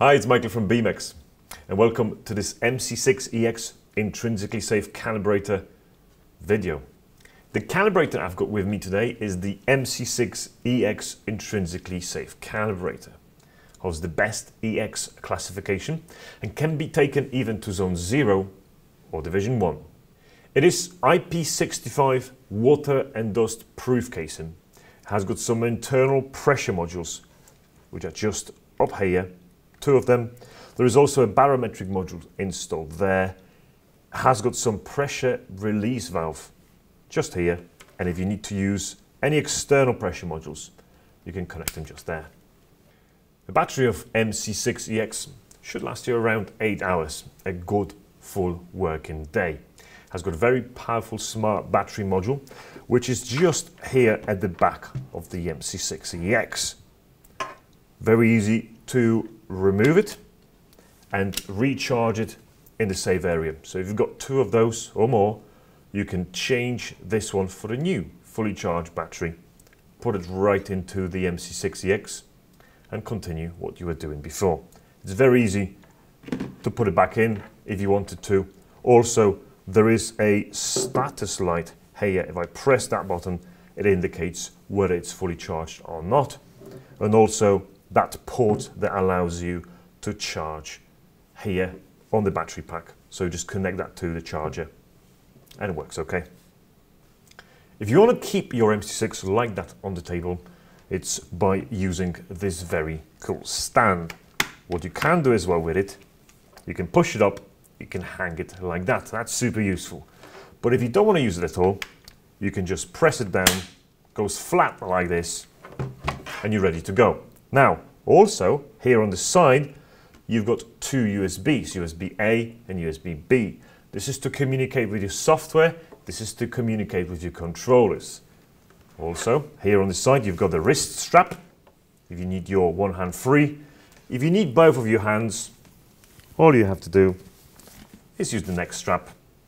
Hi, it's Michael from Beamex, and welcome to this MC6-Ex intrinsically safe calibrator video. The calibrator I've got with me today is the MC6-Ex intrinsically safe calibrator. Holds the best EX classification and can be taken even to zone 0 or division 1. It is IP65 water and dust proof casing. Has got some internal pressure modules which are just up here. 2 of them. There is also a barometric module installed there. Has got some pressure release valve just here, and if you need to use any external pressure modules, you can connect them just there. The battery of MC6-Ex should last you around 8 hours, a good full working day. Has got a very powerful smart battery module, which is just here at the back of the MC6-Ex. Very easy to remove it and recharge it in the safe area. So if you've got 2 of those or more, you can change this one for a new fully charged battery, put it right into the MC6-Ex and continue what you were doing before. It's very easy to put it back in if you wanted to. Also, there is a status light here. If I press that button, it indicates whether it's fully charged or not. And also that port that allows you to charge here on the battery pack. So just connect that to the charger and it works okay. If you want to keep your MC6 like that on the table, it's by using this very cool stand. What you can do as well with it, you can push it up, you can hang it like that. That's super useful. But if you don't want to use it at all, you can just press it down, goes flat like this, and you're ready to go. Now, also, here on the side, you've got 2 USBs, USB-A and USB-B. This is to communicate with your software. This is to communicate with your controllers. Also, here on the side, you've got the wrist strap, if you need your one hand free. If you need both of your hands, all you have to do is use the neck strap,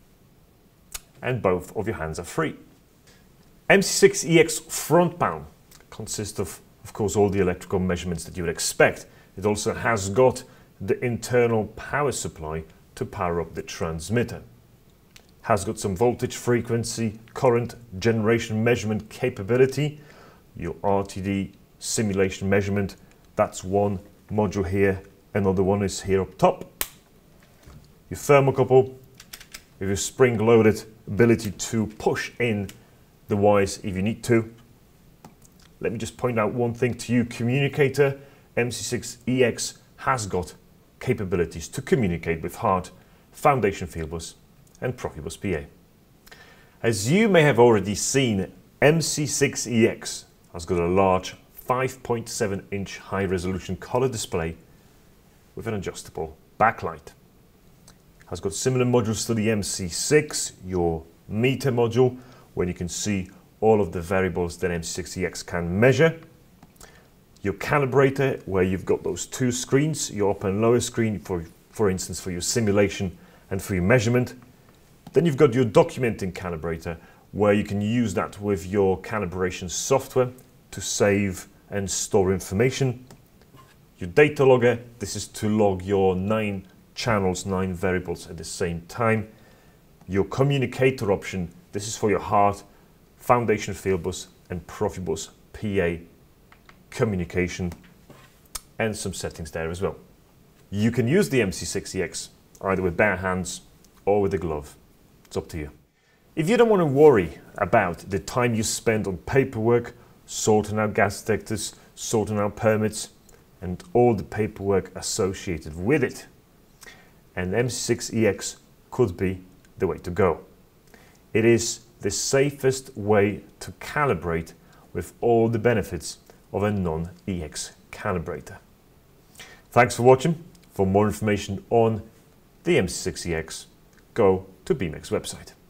and both of your hands are free. MC6-Ex front panel consists of course, all the electrical measurements that you would expect. It also has got the internal power supply to power up the transmitter. Has got some voltage, frequency, current generation measurement capability. Your RTD simulation measurement, that's one module here. Another one is here up top. Your thermocouple with your spring-loaded ability to push in the wires if you need to. Let me just point out one thing to you. Communicator MC6-Ex has got capabilities to communicate with HART, Foundation Fieldbus and Profibus PA. As you may have already seen, MC6-Ex has got a large 5.7-inch high-resolution color display with an adjustable backlight. Has got similar modules to the MC6, your meter module, where you can see all of the variables that MC6-Ex can measure. Your calibrator, where you've got those 2 screens, your upper and lower screen, for instance, for your simulation and for your measurement. Then you've got your documenting calibrator, where you can use that with your calibration software to save and store information. Your data logger, this is to log your 9 channels, 9 variables at the same time. Your communicator option, this is for your HART, Foundation Fieldbus and Profibus PA communication, and some settings there as well. You can use the MC6-Ex either with bare hands or with a glove. It's up to you. If you don't want to worry about the time you spend on paperwork, sorting out gas detectors, sorting out permits, and all the paperwork associated with it, and MC6-Ex could be the way to go. It is the safest way to calibrate with all the benefits of a non-EX calibrator. Thanks for watching. For more information on the MC6-Ex, go to Beamex website.